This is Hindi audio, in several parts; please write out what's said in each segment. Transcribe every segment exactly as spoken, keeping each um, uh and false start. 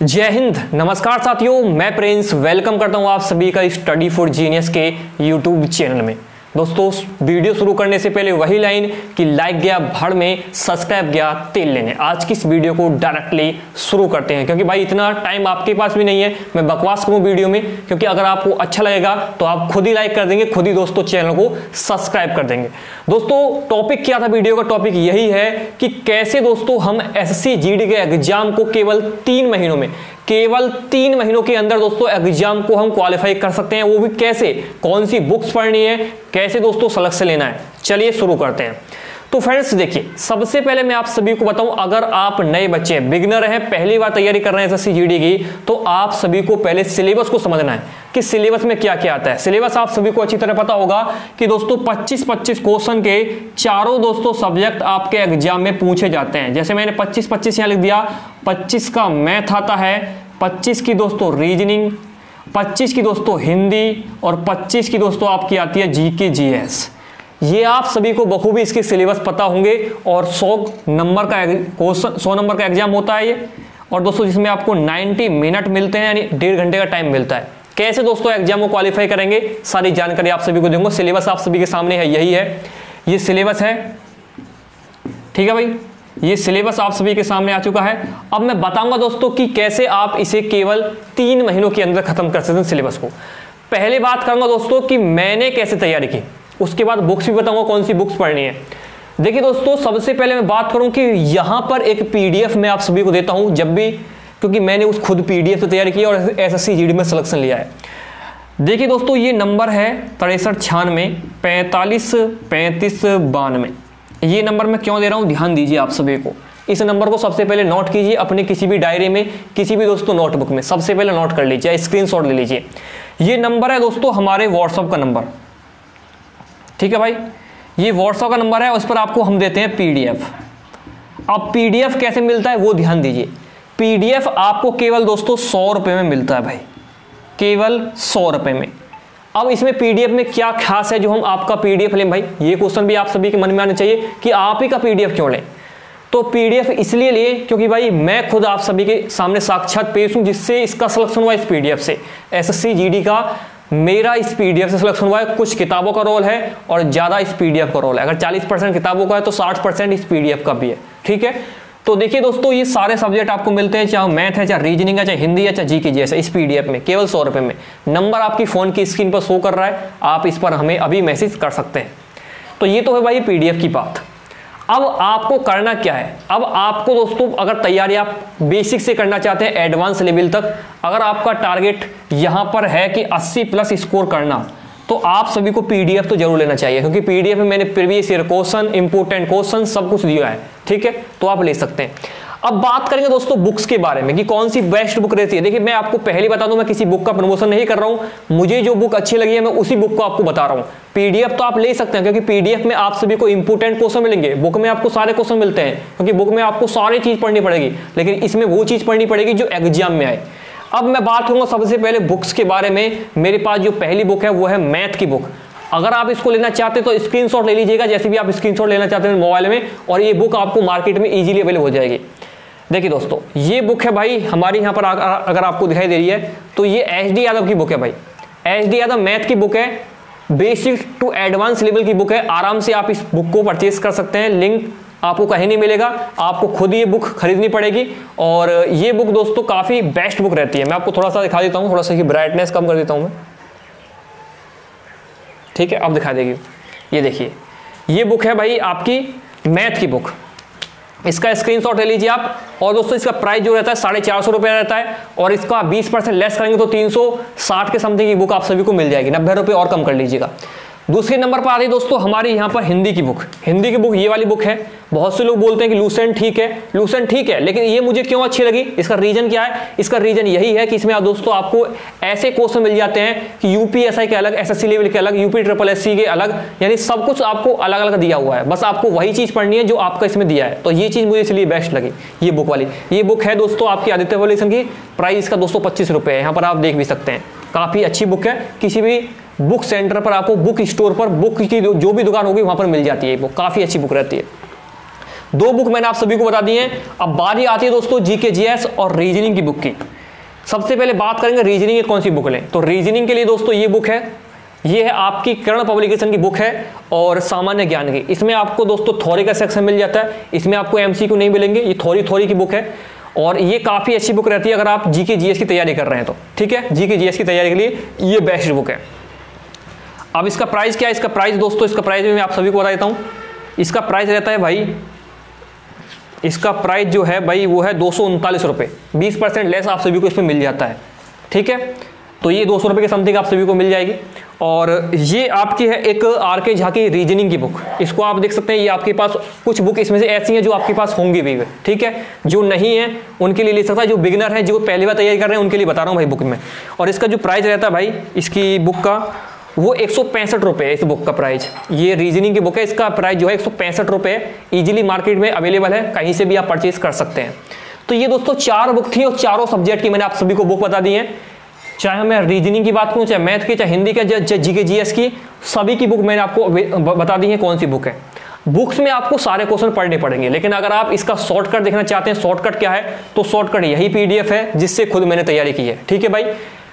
जय हिंद, नमस्कार साथियों, मैं प्रिंस वेलकम करता हूं आप सभी का स्टडी फॉर जीनियस के यूट्यूब चैनल में। दोस्तों, वीडियो शुरू करने से पहले वही लाइन कि लाइक गया भड़ में, सब्सक्राइब गया तेल लेने। आज की इस वीडियो को डायरेक्टली शुरू करते हैं, क्योंकि भाई इतना टाइम आपके पास भी नहीं है मैं बकवास करूं वीडियो में, क्योंकि अगर आपको अच्छा लगेगा तो आप खुद ही लाइक कर देंगे, खुद ही दोस्तों चैनल को सब्सक्राइब कर देंगे। दोस्तों, टॉपिक क्या था वीडियो का? टॉपिक यही है कि कैसे दोस्तों हम एसएससी जीडी के एग्जाम को केवल तीन महीनों में केवल तीन महीनों के अंदर दोस्तों एग्जाम को हम क्वालिफाई कर सकते हैं, वो भी कैसे, कौन सी बुक्स पढ़नी है, कैसे दोस्तों सिलेक्शन लेना है। चलिए शुरू करते हैं। तो फ्रेंड्स देखिए, सबसे पहले मैं आप सभी को बताऊं, अगर आप नए बच्चे हैं, बिगिनर हैं, पहली बार तैयारी कर रहे हैं एसएससी जीडी की, तो आप सभी को पहले सिलेबस को समझना है कि सिलेबस में क्या क्या आता है। सिलेबस आप सभी को अच्छी तरह पता होगा कि दोस्तों पच्चीस पच्चीस क्वेश्चन के चारों दोस्तों सब्जेक्ट आपके एग्जाम में पूछे जाते हैं। जैसे मैंने पच्चीस पच्चीस यहां लिख दिया, पच्चीस का मैथ आता है, पच्चीस की दोस्तों रीजनिंग, पच्चीस की दोस्तों हिंदी और पच्चीस की दोस्तों आपकी आती है जीके जीएस। ये आप सभी को बखूबी इसके सिलेबस पता होंगे और सौ नंबर का क्वेश्चन सौ नंबर का एग्जाम होता है ये, और दोस्तों जिसमें आपको नब्बे मिनट मिलते हैं, यानी डेढ़ घंटे का टाइम मिलता है। कैसे दोस्तों एग्जाम को क्वालिफाई करेंगे, सारी जानकारी आप सभी को दूंगा। सिलेबस आप सभी के सामने है, यही है, ये सिलेबस है, ठीक है भाई, ये सिलेबस आप सभी के सामने आ चुका है। अब मैं बताऊंगा दोस्तों कि कैसे आप इसे केवल तीन महीनों के अंदर खत्म कर सकते हैं सिलेबस को। पहले बात करूंगा दोस्तों कि मैंने कैसे तैयारी की, उसके बाद बुक्स भी बताऊंगा कौन सी बुक्स पढ़नी है। देखिए दोस्तों, सबसे पहले मैं बात करूं कि यहां पर एक पीडीएफ मैं आप सभी को देता हूं जब भी, क्योंकि मैंने उस खुद पीडीएफ से तैयारी की और एसएससी जीडी में सिलेक्शन लिया है। देखिए दोस्तों, ये नंबर है तिरसठ छियानवे पैंतालीस पैंतीस बानवे। ये नंबर मैं क्यों दे रहा हूं, ध्यान दीजिए आप सभी को। इस नंबर को सबसे पहले नोट कीजिए अपने किसी भी डायरी में, किसी भी दोस्तों नोटबुक में, सबसे पहले नोट कर लीजिए, स्क्रीनशॉट ले लीजिए। ये नंबर है दोस्तों हमारे व्हाट्सएप का नंबर, ठीक है भाई, ये व्हाट्सएप का नंबर है, उस पर आपको हम देते हैं पीडीएफ। अब पीडीएफ कैसे मिलता है वो ध्यान दीजिए। पीडीएफ आपको केवल दोस्तों सौ रुपए में मिलता है भाई, केवल सौ रुपए में। अब इसमें पीडीएफ में क्या खास है जो हम आपका पीडीएफ लें भाई, ये क्वेश्चन भी आप सभी के मन में आना चाहिए कि आप ही का पीडीएफ क्यों लें। तो पीडीएफ इसलिए लिए क्योंकि भाई मैं खुद आप सभी के सामने साक्षात पेश हूं, जिससे इसका सिलेक्शन हुआ इस पीडीएफ से। एसएससी जीडी का मेरा इस पीडीएफ से सिलेक्शन हुआ है। कुछ किताबों का रोल है और ज्यादा इस पीडीएफ का रोल है। अगर चालीस परसेंट किताबों का है तो साठ परसेंट इस पीडीएफ का भी है, ठीक है। तो देखिए दोस्तों, ये सारे सब्जेक्ट आपको मिलते हैं, चाहे मैथ है, चाहे रीजनिंग है, चाहे हिंदी है, चाहे जीके जीएस है, इस पीडीएफ में केवल सौ रुपए में। नंबर आपकी फोन की स्क्रीन पर शो कर रहा है, आप इस पर हमें अभी मैसेज कर सकते हैं। तो ये तो है भाई पीडीएफ की बात। अब आपको करना क्या है, अब आपको दोस्तों अगर तैयारी आप बेसिक से करना चाहते हैं एडवांस लेवल तक, अगर आपका टारगेट यहां पर है कि अस्सी प्लस स्कोर करना, तो आप सभी को पीडीएफ तो जरूर लेना चाहिए, क्योंकि पीडीएफ में मैंने previous year question, important question सब कुछ दिया है, ठीक है, तो आप ले सकते हैं। अब बात करेंगे दोस्तों बुक्स के बारे में कि कौन सी बेस्ट बुक रहती है। देखिए, मैं आपको पहले बता दूं, मैं किसी बुक का प्रमोशन नहीं कर रहा हूं, मुझे जो बुक अच्छी लगी है मैं उसी बुक को आपको बता रहा हूं। पीडीएफ तो आप ले सकते हैं, क्योंकि पीडीएफ में आप सभी को इंपोर्टेंट क्वेश्चन मिलेंगे, बुक में आपको सारे क्वेश्चन मिलते हैं, क्योंकि बुक में आपको सारी चीज पढ़नी पड़ेगी, लेकिन इसमें वो चीज पढ़नी पड़ेगी जो एग्जाम में आए। अब मैं बात करूंगा सबसे पहले बुक्स के बारे में। मेरे पास जो पहली बुक है वो है मैथ की बुक। अगर आप इसको लेना चाहते हैं तो स्क्रीनशॉट ले लीजिएगा, जैसे भी आप स्क्रीनशॉट लेना चाहते हैं मोबाइल में, और ये बुक आपको मार्केट में इजीली अवेलेबल हो जाएगी। देखिए दोस्तों, ये बुक है भाई हमारी यहाँ पर, अगर आपको दिखाई दे रही है तो ये एच डी यादव की बुक है भाई। एच डी यादव मैथ की बुक है, बेसिक टू एडवांस लेवल की बुक है। आराम से आप इस बुक को परचेज कर सकते हैं, लिंक आपको कहीं नहीं मिलेगा, आपको खुद ये बुक खरीदनी पड़ेगी। और ये बुक दोस्तों काफी बेस्ट बुक रहती है। मैं आपको थोड़ा सा दिखा देता हूँ, थोड़ा सा ब्राइटनेस कम कर देता हूँ मैं, ठीक है, अब दिखा देगी। ये देखिए, ये बुक है भाई आपकी मैथ की बुक, इसका स्क्रीनशॉट ले लीजिए आप। और दोस्तों इसका प्राइस जो रहता है साढ़े चार सौ रुपये रहता है, और इसका बीस परसेंट लेस करेंगे तो तीन सौ साठ के समथिंग की बुक आप सभी को मिल जाएगी, नब्बे रुपये और कम कर लीजिएगा। दूसरे नंबर पर आ रही दोस्तों हमारी यहाँ पर हिंदी की बुक। हिंदी की बुक ये वाली बुक है। बहुत से लोग बोलते हैं कि लूसेंट ठीक है, लूसेंट ठीक है, लेकिन ये मुझे क्यों अच्छी लगी, इसका रीजन क्या है? इसका रीजन यही है कि इसमें दोस्तों आपको ऐसे क्वेश्चन मिल जाते हैं कि यूपीएसआई के अलग, एसएससी लेवल के अलग, यूपी ट्रिपल एससी के अलग, यानी सब कुछ आपको अलग अलग दिया हुआ है। बस आपको वही चीज पढ़नी है जो आपका इसमें दिया है। तो ये चीज मुझे इसलिए बेस्ट लगी, ये बुक वाली। ये बुक है दोस्तों आपकी आदित्य पब्लिकेशन की, प्राइस इसका दोस्तों पच्चीस रुपये है। यहाँ पर आप देख भी सकते हैं, काफी अच्छी बुक है। किसी भी बुक सेंटर पर आपको, बुक स्टोर पर, बुक की जो भी दुकान होगी वहां पर मिल जाती है। बुक काफी अच्छी बुक रहती है। दो बुक मैंने आप सभी को बता दी हैं। अब बारी आती है दोस्तों जीके जीएस और रीजनिंग की बुक की। सबसे पहले बात करेंगे रीजनिंग की कौन सी बुक लें। तो रीजनिंग के लिए दोस्तों ये बुक है, ये है आपकी कर्ण पब्लिकेशन की बुक है और सामान्य ज्ञान की। इसमें आपको दोस्तों थ्योरी का सेक्शन मिल जाता है, इसमें आपको एमसीक्यू नहीं मिलेंगे, ये थ्योरी थ्योरी की बुक है और ये काफ़ी अच्छी बुक रहती है अगर आप जीके जीएस की तैयारी कर रहे हैं तो। ठीक है, जीके जीएस की तैयारी के लिए ये बेस्ट बुक है। अब इसका प्राइस क्या है? इसका प्राइस दोस्तों, इसका प्राइस मैं आप सभी को बता देता हूँ। इसका प्राइस रहता है भाई, इसका प्राइस जो है भाई वो है दो सौ उनतालीस रुपये, बीस परसेंट लेस आप सभी को इसमें मिल जाता है। ठीक है, तो ये दो सौ रुपये के समथिंग आप सभी को मिल जाएगी। और ये आपकी है एक आर के झा की रीजनिंग की बुक, इसको आप देख सकते हैं। ये आपके पास कुछ बुक इसमें से ऐसी हैं जो आपके पास होंगी भी। ठीक है, जो नहीं है उनके लिए ले सकता है, जो बिगिनर है, जो पहली बार तैयारी कर रहे हैं उनके लिए बता रहा हूँ भाई बुक में। और इसका जो प्राइस रहता है भाई इसकी बुक का, वो एक सौ पैंसठ रुपये है इस बुक का प्राइस। ये रीजनिंग की बुक है, इसका प्राइस जो है एक सौ पैंसठ रुपये है। ईजिली मार्केट में अवेलेबल है, कहीं से भी आप परचेज कर सकते हैं। तो ये दोस्तों चार बुक थी और चारों सब्जेक्ट की मैंने आप सभी को बुक बता दी है, चाहे मैं रीजनिंग की बात करूं, चाहे मैथ की, चाहे हिंदी के, चाहे जीके जीएस की, सभी की बुक मैंने आपको बता दी है कौन सी बुक है। बुक्स में आपको सारे क्वेश्चन पढ़ने पड़ेंगे, लेकिन अगर आप इसका शॉर्टकट देखना चाहते हैं, शॉर्टकट क्या है, तो शॉर्टकट यही पीडीएफ है जिससे खुद मैंने तैयारी की है। ठीक है भाई,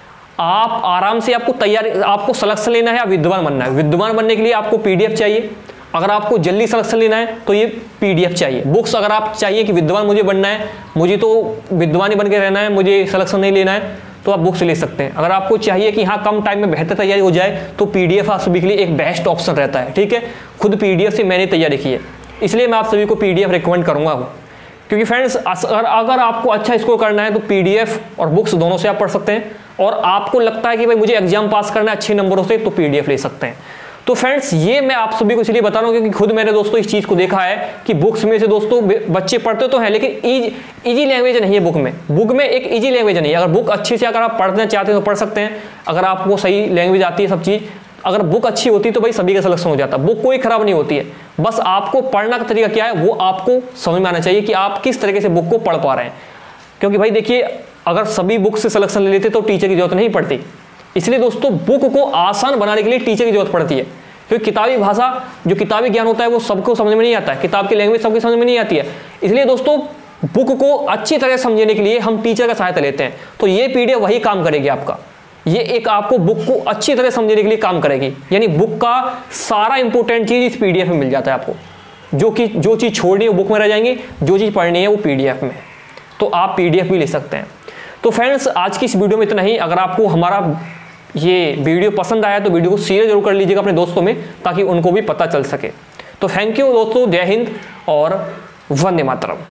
आप आराम से, आपको तैयारी, आपको सिलेक्शन लेना है या विद्वान बनना है। विद्वान बनने के लिए आपको पीडीएफ चाहिए, अगर आपको जल्दी सिलेक्शन लेना है तो ये पीडीएफ चाहिए। बुक्स अगर आप चाहिए कि विद्वान मुझे बनना है, मुझे तो विद्वान ही बन के रहना है, मुझे सिलेक्शन नहीं लेना है, तो आप बुक्स ले सकते हैं। अगर आपको चाहिए कि हाँ कम टाइम में बेहतर तैयारी हो जाए तो पीडीएफ आप सभी के लिए एक बेस्ट ऑप्शन रहता है। ठीक है, खुद पीडीएफ से मैंने तैयारी की है, इसलिए मैं आप सभी को पीडीएफ रिकमेंड करूंगा। क्योंकि फ्रेंड्स अगर अगर आपको अच्छा स्कोर करना है तो पीडीएफ और बुक्स दोनों से आप पढ़ सकते हैं, और आपको लगता है कि भाई मुझे एग्जाम पास करना है अच्छे नंबरों से, तो पीडीएफ ले सकते हैं। तो फ्रेंड्स ये मैं आप सभी को इसलिए बता रहा हूँ क्योंकि खुद मैंने दोस्तों इस चीज़ को देखा है कि बुक्स में से दोस्तों बच्चे पढ़ते तो हैं, लेकिन इजी लैंग्वेज नहीं है बुक में। बुक में एक इजी लैंग्वेज नहीं है। अगर बुक अच्छे से अगर आप पढ़ना चाहते हैं तो पढ़ सकते हैं, अगर आपको सही लैंग्वेज आती है सब चीज़, अगर बुक अच्छी होती है तो भाई सभी का सिलेक्शन हो जाता है। बुक कोई खराब नहीं होती है, बस आपको पढ़ना का तरीका क्या है वो आपको समझ में आना चाहिए कि आप किस तरीके से बुक को पढ़ पा रहे हैं। क्योंकि भाई देखिए, अगर सभी बुक से सिलेक्शन ले लेते तो टीचर की जरूरत नहीं पड़ती। इसलिए दोस्तों बुक को आसान बनाने के लिए टीचर की जरूरत पड़ती है, क्योंकि किताबी भाषा, जो किताबी ज्ञान होता है वो सबको समझ में नहीं आता है, किताब की लैंग्वेज सबको समझ में नहीं आती है। इसलिए दोस्तों बुक को अच्छी तरह समझने के लिए हम टीचर का सहायता लेते हैं। तो ये पीडीएफ वही काम करेगी आपका, ये एक आपको बुक को अच्छी तरह समझने के लिए काम करेगी। यानी बुक का सारा इंपॉर्टेंट चीज इस पीडीएफ में मिल जाता है आपको। जो कि जो चीज़ छोड़नी है वो बुक में रह जाएंगी, जो चीज़ पढ़नी है वो पीडीएफ में, तो आप पीडीएफ भी ले सकते हैं। तो फ्रेंड्स आज की इस वीडियो में इतना ही। अगर आपको हमारा ये वीडियो पसंद आया तो वीडियो को शेयर जरूर कर लीजिएगा अपने दोस्तों में, ताकि उनको भी पता चल सके। तो थैंक यू दोस्तों, जय हिंद और वंदे मातरम।